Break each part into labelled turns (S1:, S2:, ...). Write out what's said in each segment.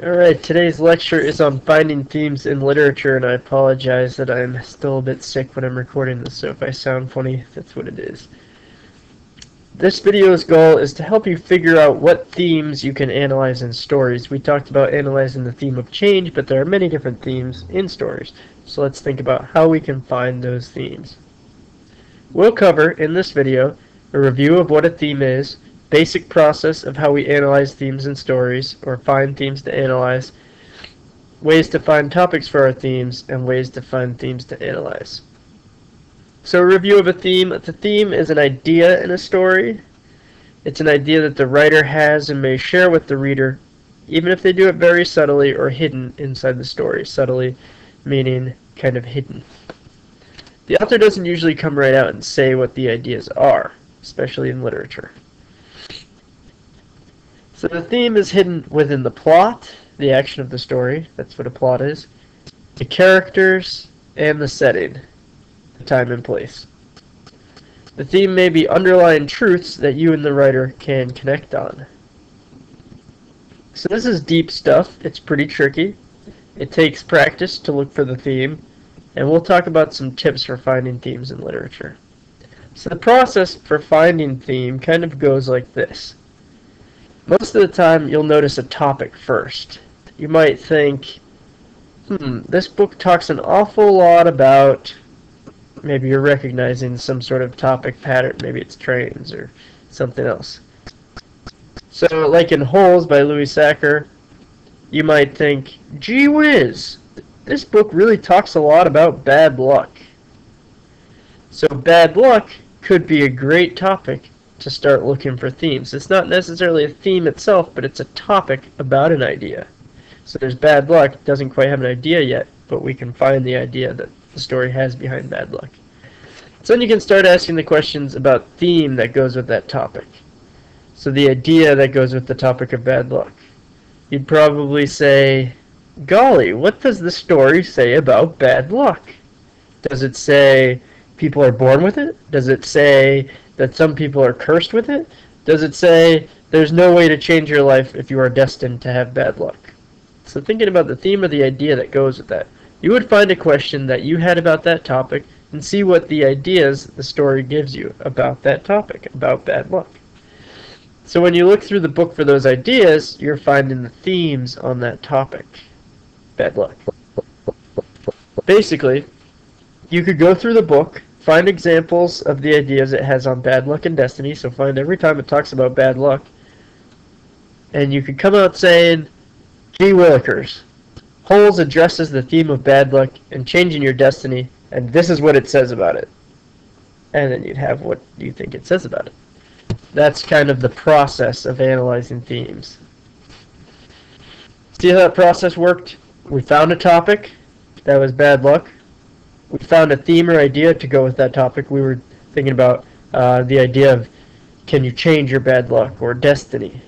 S1: Alright, today's lecture is on finding themes in literature, and I apologize that I'm still a bit sick when I'm recording this, so if I sound funny, that's what it is. This video's goal is to help you figure out what themes you can analyze in stories. We talked about analyzing the theme of change, but there are many different themes in stories, so let's think about how we can find those themes. We'll cover, in this video, a review of what a theme is, basic process of how we analyze themes in stories, or find themes to analyze, ways to find topics for our themes, and ways to find themes to analyze. So a review of a theme. The theme is an idea in a story. It's an idea that the writer has and may share with the reader, even if they do it very subtly or hidden inside the story. Subtly meaning kind of hidden. The author doesn't usually come right out and say what the ideas are, especially in literature. So the theme is hidden within the plot, the action of the story, that's what a plot is, the characters, and the setting, the time and place. The theme may be underlying truths that you and the writer can connect on. So this is deep stuff. It's pretty tricky. It takes practice to look for the theme, and we'll talk about some tips for finding themes in literature. So the process for finding theme kind of goes like this. Most of the time, you'll notice a topic first. You might think, this book talks an awful lot about, maybe you're recognizing some sort of topic pattern, maybe it's trains or something else. So, like in Holes by Louis Sachar, you might think, gee whiz, this book really talks a lot about bad luck. So bad luck could be a great topic to start looking for themes. It's not necessarily a theme itself, but it's a topic about an idea. So there's bad luck, doesn't quite have an idea yet, but we can find the idea that the story has behind bad luck. So then you can start asking the questions about theme that goes with that topic. So the idea that goes with the topic of bad luck. You'd probably say, golly, what does the story say about bad luck? Does it say people are born with it? Does it say that some people are cursed with it? Does it say there's no way to change your life if you are destined to have bad luck? So thinking about the theme or the idea that goes with that, you would find a question that you had about that topic and see what the ideas the story gives you about that topic, about bad luck. So when you look through the book for those ideas, you're finding the themes on that topic, bad luck. Basically, you could go through the book, find examples of the ideas it has on bad luck and destiny, so find every time it talks about bad luck, and you could come out saying, gee willikers, Holes addresses the theme of bad luck and changing your destiny, and this is what it says about it. And then you'd have what you think it says about it. That's kind of the process of analyzing themes. See how that process worked? We found a topic that was bad luck. We found a theme or idea to go with that topic. We were thinking about the idea of, can you change your bad luck or destiny?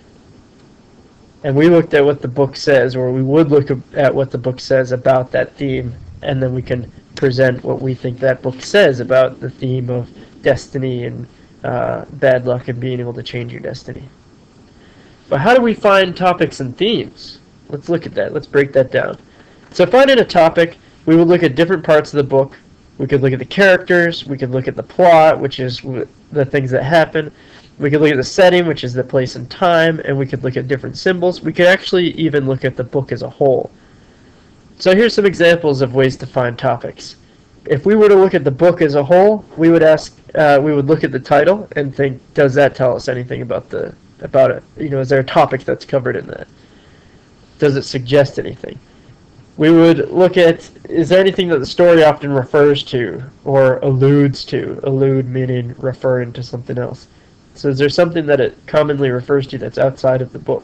S1: And we looked at what the book says, or we would look at what the book says about that theme, and then we can present what we think that book says about the theme of destiny and bad luck and being able to change your destiny. But how do we find topics and themes? Let's look at that. Let's break that down. So finding a topic, we would look at different parts of the book. We could look at the characters. We could look at the plot, which is the things that happen. We could look at the setting, which is the place and time, and we could look at different symbols. We could actually even look at the book as a whole. So here's some examples of ways to find topics. If we were to look at the book as a whole, we would look at the title and think, does that tell us anything about it? Is there a topic that's covered in that? Does it suggest anything? We would look at, is there anything that the story often refers to or alludes to? Allude meaning referring to something else. So is there something that it commonly refers to that's outside of the book?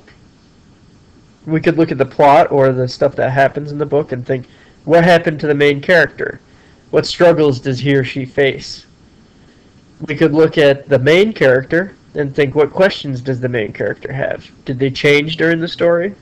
S1: We could look at the plot or the stuff that happens in the book and think, what happened to the main character? What struggles does he or she face? We could look at the main character and think, what questions does the main character have? Did they change during the story?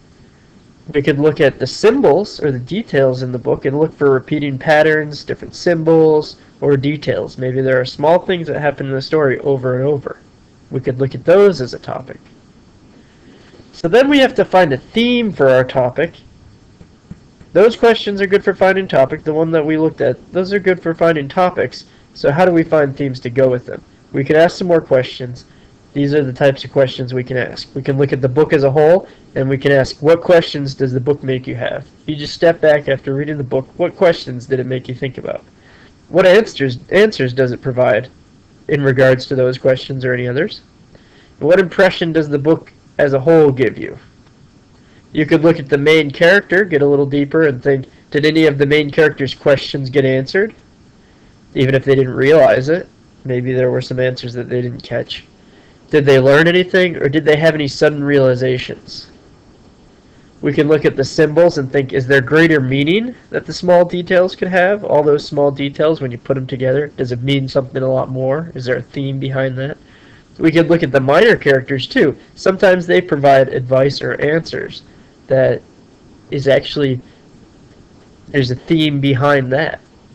S1: We could look at the symbols or the details in the book and look for repeating patterns, different symbols, or details. Maybe there are small things that happen in the story over and over. We could look at those as a topic. So then we have to find a theme for our topic. Those questions are good for finding topic. The one that we looked at, those are good for finding topics. So how do we find themes to go with them? We can ask some more questions. These are the types of questions we can ask. We can look at the book as a whole, and we can ask, what questions does the book make you have? If you just step back after reading the book, what questions did it make you think about? What answers does it provide in regards to those questions or any others? And what impression does the book as a whole give you? You could look at the main character, get a little deeper, and think, did any of the main character's questions get answered? Even if they didn't realize it, maybe there were some answers that they didn't catch. Did they learn anything, or did they have any sudden realizations? We can look at the symbols and think, is there greater meaning that the small details could have? All those small details, when you put them together, does it mean something a lot more? Is there a theme behind that? We could look at the minor characters too. Sometimes they provide advice or answers that is actually, there's a theme behind that.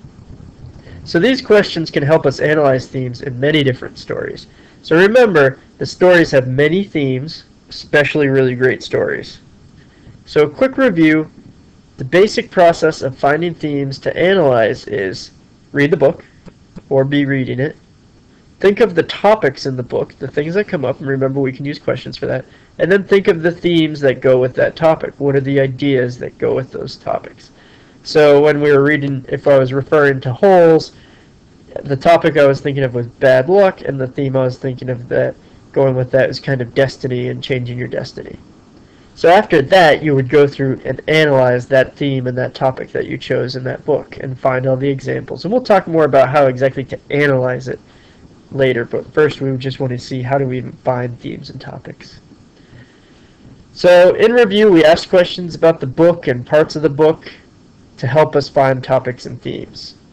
S1: So these questions can help us analyze themes in many different stories. So remember, the stories have many themes, especially really great stories. So a quick review, the basic process of finding themes to analyze is read the book, or be reading it. Think of the topics in the book, the things that come up, and remember we can use questions for that. And then think of the themes that go with that topic. What are the ideas that go with those topics? So when we were reading, if I was referring to holes, the topic I was thinking of was bad luck, and the theme I was thinking of that going with that is kind of destiny and changing your destiny. So after that, you would go through and analyze that theme and that topic that you chose in that book and find all the examples. And we'll talk more about how exactly to analyze it later, but first we just want to see how do we even find themes and topics. So in review, we asked questions about the book and parts of the book to help us find topics and themes.